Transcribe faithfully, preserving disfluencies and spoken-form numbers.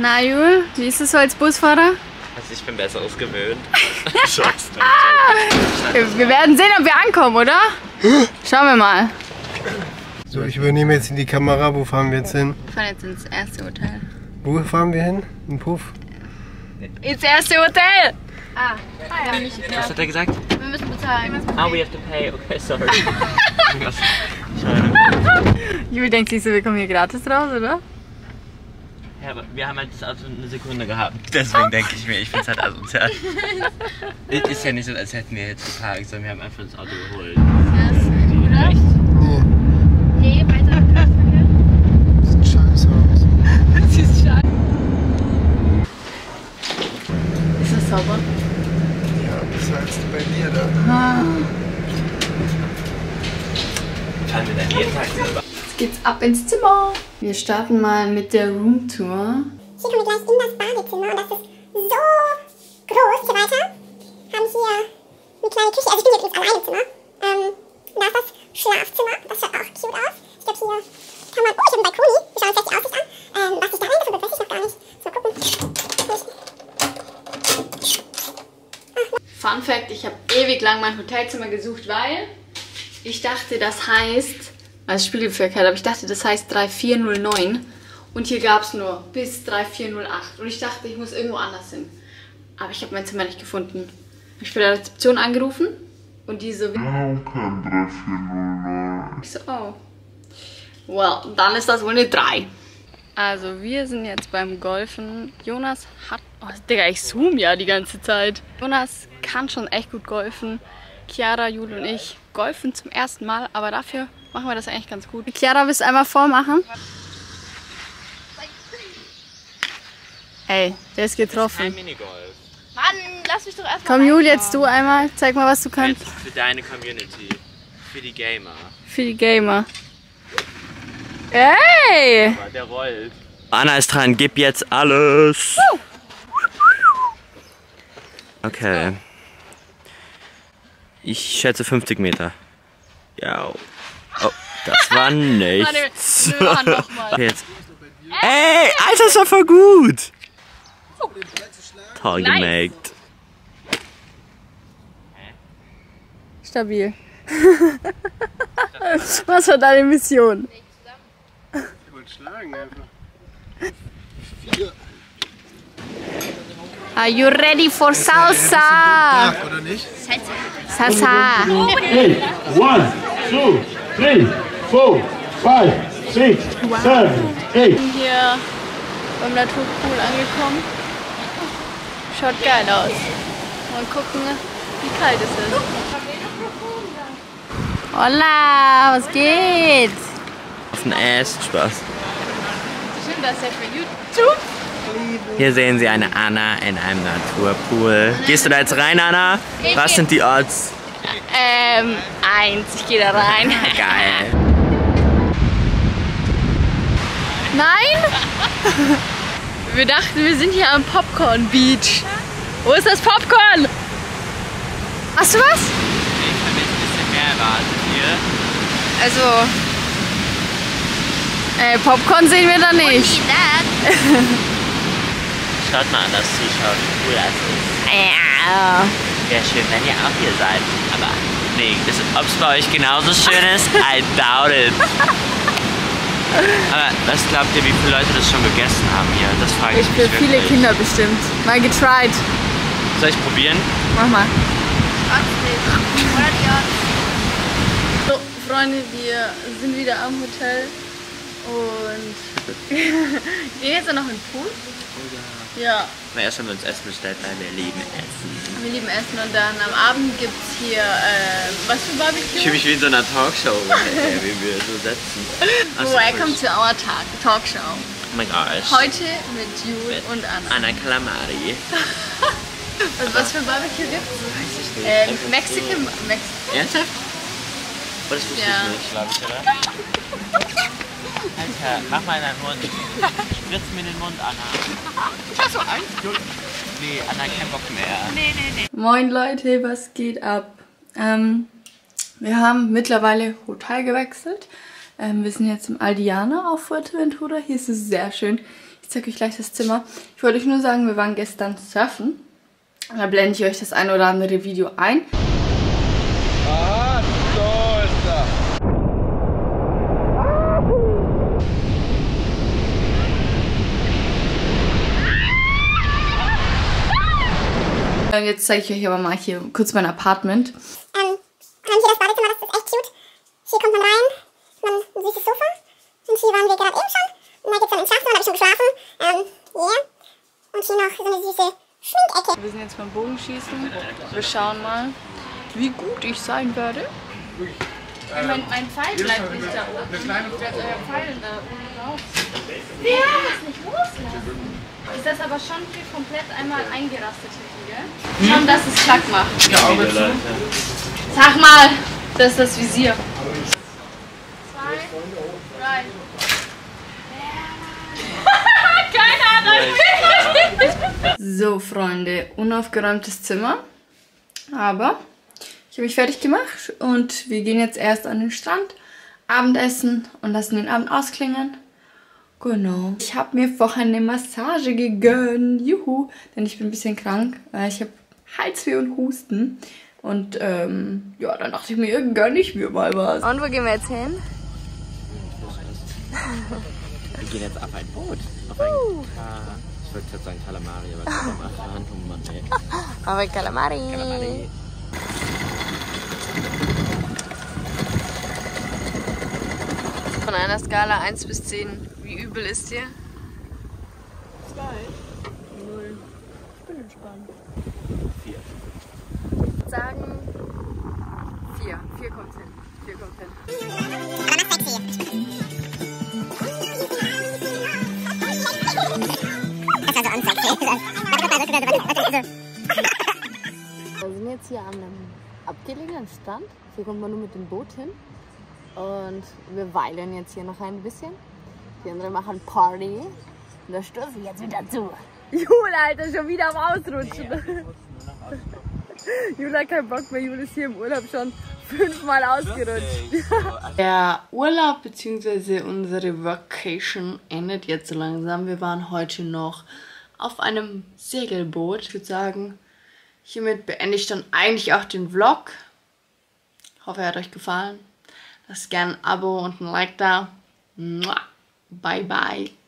Na Jul, wie ist es so als Busfahrer? Also ich bin Besseres gewöhnt. wir, wir werden sehen, ob wir ankommen, oder? Schauen wir mal. So, ich übernehme jetzt in die Kamera. Wo fahren wir jetzt hin? Wir fahren jetzt ins erste Hotel. Wo fahren wir hin? In Puff? Ins erste Hotel! Ah, ah ja. Was hat er gesagt? Wir müssen bezahlen. Ah, we have to pay. Okay, sorry. Jul denkt sich so, wir kommen hier gratis raus, oder? Ja, aber wir haben halt das Auto eine Sekunde gehabt. Deswegen denke ich mir, ich finde es halt asozial. Ist ja nicht so, als hätten wir jetzt geparkt, sondern wir haben einfach das Auto geholt. Ja, Echt? Nee, weiter. Das sieht scheiße aus. Das ist scheiße. Ist das sauber? Ja, besser als bei dir da. Ah. Fahren wir dann jeden Tag selber? Jetzt geht's ab ins Zimmer. Wir starten mal mit der Roomtour. Hier kommen wir gleich in das Badezimmer und das ist so groß. Hier weiter haben hier eine kleine Küche. Also ich bin jetzt alleine im Zimmer. Ähm, da ist das Schlafzimmer. Das schaut auch cute aus. Ich glaube hier kann man... Oh, ich habe einen Balkoni. Wir schauen uns gleich die Aussicht an. Ähm, was sich da reingefunden wird, weiß ich noch gar nicht. Mal gucken. Fun Fact, ich habe ewig lang mein Hotelzimmer gesucht, weil ich dachte, das heißt... Also Spiegelverkehr, aber ich dachte, das heißt drei vier null neun und hier gab es nur bis drei vier null acht und ich dachte, ich muss irgendwo anders hin. Aber ich habe mein Zimmer nicht gefunden. Ich habe bei der Rezeption angerufen und die so... Ich so, oh. Well, dann ist das wohl eine drei. Also wir sind jetzt beim Golfen. Jonas hat... Oh, Digga, ich zoom ja die ganze Zeit. Jonas kann schon echt gut golfen. Chiara, Jul und ich golfen zum ersten Mal, aber dafür... machen wir das eigentlich ganz gut. Chiara, willst du einmal vormachen? Ey, der ist getroffen. Ein Minigolf. Mann, lass mich doch erstmal. Komm, Jul, jetzt du einmal. Zeig mal, was du kannst. Jetzt für deine Community. Für die Gamer. Für die Gamer. Ey! Aber der rollt. Anna ist dran, gib jetzt alles. Okay. Ich schätze fünfzig Meter. Ja. Oh, das war nichts. Warte, wir machen noch mal. Okay, jetzt. Ey, Alter, das war voll gut. Toll gemaked. Stabil. Was war deine Mission? Ich wollte schlagen einfach. Vier. Are you ready for salsa? Tag, oder nicht? Salsa. Eight, one, two, three, four, five, six, seven, eight. Hier beim Naturpool angekommen. Schaut geil aus. Mal gucken, wie kalt es ist. Hola, was geht? Auf den Ass, Spaß. Stimmt, das ist ja für YouTube. Hier sehen Sie eine Anna in einem Naturpool. Gehst du da jetzt rein, Anna? Was sind die Odds? Ähm, eins. Ich gehe da rein. Geil. Nein? Wir dachten, wir sind hier am Popcorn Beach. Wo ist das Popcorn? Hast du was? Ich habe jetzt ein bisschen mehr erwartet hier. Also, äh, Popcorn sehen wir da nicht. Schaut mal an das Zuschauen, wie cool das ist. Ja. Wäre schön, wenn ihr auch hier seid. Aber nee, ob es bei euch genauso schön ist, I doubt it. Aber was glaubt ihr, wie viele Leute das schon gegessen haben hier? Das frage ich mich Für wirklich. viele Kinder bestimmt. Mal getried. Soll ich probieren? Mach mal. So, Freunde, wir sind wieder am Hotel und gehen jetzt noch in den Pool. Ja, Na, erst haben wir uns Essen bestellt, weil wir lieben Essen. wir lieben Essen und dann am Abend gibt es hier, äh, was für Barbecue? Ich fühle mich wie in so einer Talkshow, wie wir so sitzen. Also, Welcome to our talk Talkshow. Oh mein Gott. Heute mit Jul Mit und Anna. Anna Calamari. Und was für Barbecue gibt's? Weiß ich nicht. Ähm, Einfach Mexican. Mex so. Ernsthaft? Oh, das wusste Ja. ich nicht, glaube ich, oder? Alter, mach mal in deinen Mund. Spritz mir in den Mund, Anna. Hast du eins? Nee, Anna, kein Bock mehr. Nee, nee, nee. Moin Leute, was geht ab? Ähm, wir haben mittlerweile Hotel gewechselt. Ähm, wir sind jetzt im Aldiana auf Fuerteventura. Hier ist es sehr schön. Ich zeige euch gleich das Zimmer. Ich wollte euch nur sagen, wir waren gestern surfen. Da blende ich euch das ein oder andere Video ein. Aha, so ist das. Und jetzt zeige ich euch aber mal hier kurz mein Apartment. Ähm, haben hier das Badezimmer, das ist echt cute. Hier kommt man rein, man ein süßes Sofa. Und hier waren wir gerade eben schon. Und da gibt es dann ein Schlafzimmer, da habe ich schon geschlafen. Ähm, yeah. Und hier noch so eine süße Schminkecke. Wir sind jetzt beim Bogenschießen. Wir schauen mal, wie gut ich sein werde. Äh, mein, mein Pfeil bleibt nicht da oben. Bleibt euer Pfeil da oben raus. Ja! Ich kann das nicht loslassen. Ist das aber schon hier komplett einmal eingerastet hinten, gell? Schon, dass es Klack macht. Ja, Auge zu. Sag mal, das ist das Visier. Zwei, drei. So, Freunde, unaufgeräumtes Zimmer. Aber ich habe mich fertig gemacht und wir gehen jetzt erst an den Strand, Abendessen und lassen den Abend ausklingen. Genau. Ich habe mir vorher eine Massage gegönnt. Juhu. Denn ich bin ein bisschen krank. Ich habe Halsweh und Husten. Und ähm, ja, dann dachte ich mir, gönn ich mir mal was. Und wo gehen wir jetzt hin? Wir gehen jetzt auf ein Boot. Auf ein uh. Ka ich wollte jetzt sagen Kalamari, aber Kalamari. Oh Mann, ey. Auf ein Kalamari. Kalamari. Von einer Skala eins bis zehn, wie übel ist dir? zwei. null. Ich bin entspannt. vier. Ich würde sagen vier. vier kommt hin. vier kommt hin. Wir sind jetzt hier an einem abgelegenen Strand. Hier kommt man nur mit dem Boot hin. Und wir weilen jetzt hier noch ein bisschen. Die anderen machen Party. Und da stoßen wir jetzt wieder zu. Jule, Alter, schon wieder am Ausrutschen. Jule hat keinen Bock mehr. Jule ist hier im Urlaub schon fünfmal ausgerutscht. Der Urlaub bzw. unsere Vacation endet jetzt so langsam. Wir waren heute noch auf einem Segelboot. Ich würde sagen, hiermit beende ich dann eigentlich auch den Vlog. Ich hoffe, er hat euch gefallen. Lasst gerne ein Abo und ein Like da. Bye, bye.